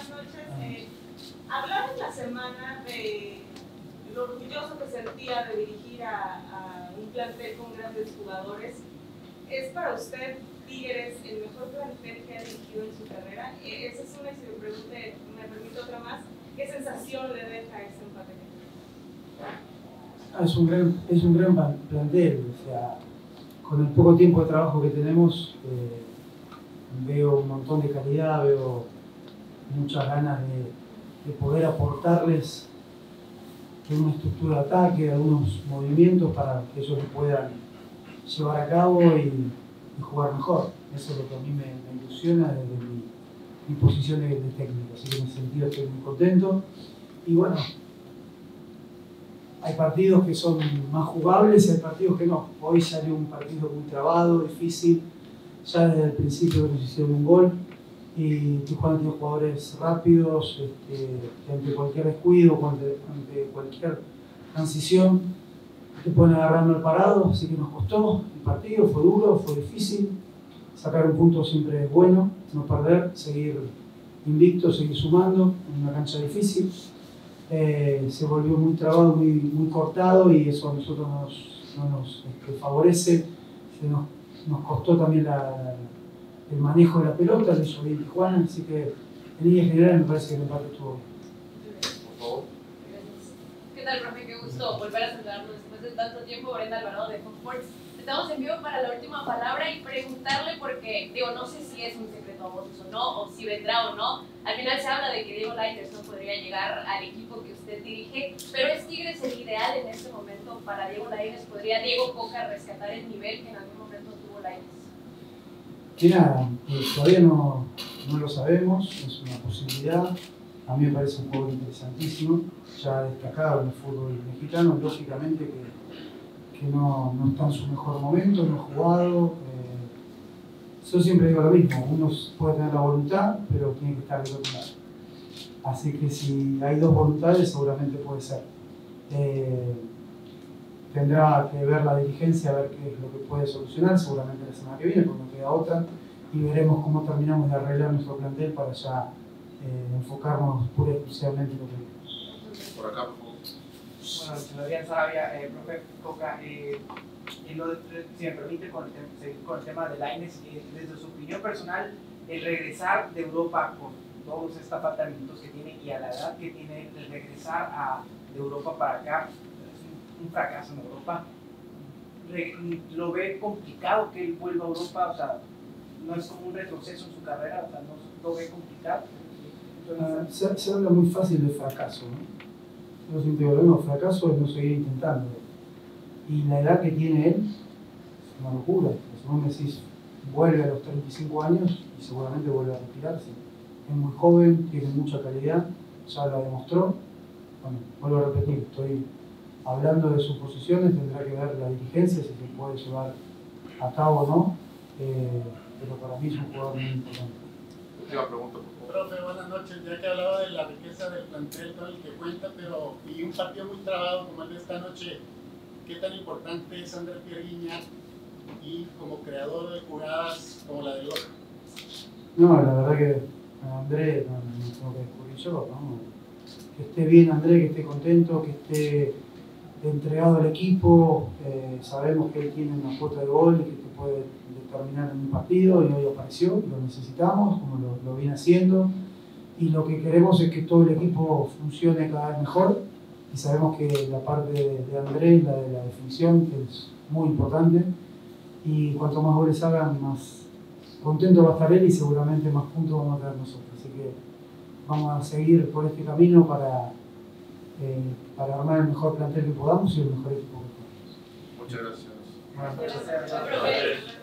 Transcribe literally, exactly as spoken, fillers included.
buenas noches. Eh, hablaba en la semana de lo orgulloso que sentía de dirigir a, a un plantel con grandes jugadores. ¿Es para usted, Tigres, el mejor plantel que ha dirigido en su carrera? Eh, esa es una, y si me, pregunte, me permite otra más, ¿qué sensación le deja ese empate? Ah, es un gran, es un gran plantel, o sea, con el poco tiempo de trabajo que tenemos, eh, veo un montón de calidad, veo muchas ganas de, de poder aportarles una estructura de ataque, algunos movimientos para que ellos lo puedan llevar a cabo y, y jugar mejor. Eso es lo que a mí me, me ilusiona desde mi, mi posición de, de técnico, así que en ese sentido estoy muy contento. Y bueno, hay partidos que son más jugables y hay partidos que no. Hoy salió un partido muy trabado, difícil, ya desde el principio nos hicieron un gol y Tijuana tiene jugadores rápidos, este, que ante cualquier descuido, ante, ante cualquier transición te pueden agarrar mal parado, así que nos costó el partido, fue duro, fue difícil. Sacar un punto siempre es bueno, no perder, seguir invicto, seguir sumando en una cancha difícil. Eh, se volvió muy trabado, muy, muy cortado y eso a nosotros nos, no nos este, favorece. Se nos, nos costó también la, el manejo de la pelota, lo hizo bien Tijuana, así que en líneas generales me parece que el empate estuvo bien. Por favor. ¿Qué tal, profe? Qué gusto volver a saludarnos después de tanto tiempo. Brenda Alvarado de Fox Sports. Estamos en vivo para la última palabra y preguntarle porque, digo, no sé si es un secreto a voces o no, o si vendrá o no. Al final se habla de que Diego Lainez no podría llegar al equipo que usted dirige, pero ¿es Tigres el ideal en este momento para Diego Lainez? ¿Podría Diego Coca rescatar el nivel que en algún momento tuvo Lainez? Que nada, eh, todavía no, no lo sabemos, es una posibilidad. A mí me parece un jugador interesantísimo, ya destacado en el fútbol mexicano, lógicamente que, que no, no está en su mejor momento, no ha jugado. Eh, yo siempre digo lo mismo, uno puede tener la voluntad, pero tiene que estar del otro lado. Así que si hay dos voluntades, seguramente puede ser. Eh, tendrá que ver la dirigencia, a ver qué es lo que puede solucionar, seguramente la semana que viene, porque no queda otra, y veremos cómo terminamos de arreglar nuestro plantel para ya eh, enfocarnos pura y exclusivamente en lo que vimos. Por acá, por favor. Bueno, Adrián Sarabia, eh, profe Coca, eh, y lo, si me permite con el, seguir con el tema de Lainez, eh, desde su opinión personal, el regresar de Europa con todos estos faltamientos que tiene y a la edad que tiene, el regresar a, de Europa para acá, un fracaso en Europa, lo ve complicado que él vuelva a Europa, o sea, no es como un retroceso en su carrera, o sea, no lo ve complicado. Uh, se, se habla muy fácil de fracaso, ¿no? Yo siempre digo, no, fracaso es no seguir intentando. Y la edad que tiene él es una locura. Si vos me decís, vuelve a los treinta y cinco años y seguramente vuelve a retirarse. Es muy joven, tiene mucha calidad, ya lo demostró. Bueno, vuelvo a repetir, estoy hablando de sus posiciones, tendrá que ver la dirigencia si se puede llevar a cabo o no, eh, pero para mí es un jugador muy importante. Última pregunta, por favor. Profe, buenas noches. Ya que hablaba de la riqueza del plantel con el que cuenta, pero y un partido muy trabado como el de esta noche, ¿qué tan importante es André Pierre Gignac y como creador de jugadas como la de Loja? No, la verdad que André, no, no tengo que descubrir yo, ¿no? Que esté bien André, que esté contento, que esté entregado al equipo, eh, sabemos que él tiene una cuota de gol y que te puede determinar en un partido y hoy apareció, lo necesitamos, como lo, lo viene haciendo y lo que queremos es que todo el equipo funcione cada vez mejor y sabemos que la parte de, de Andrés, la de la definición, que es muy importante y cuanto más goles hagan, más contento va a estar él y seguramente más puntos vamos a tener nosotros, así que vamos a seguir por este camino para Eh, para armar el mejor plantel que podamos y el mejor equipo que podamos. Muchas gracias. Bueno, Gracias.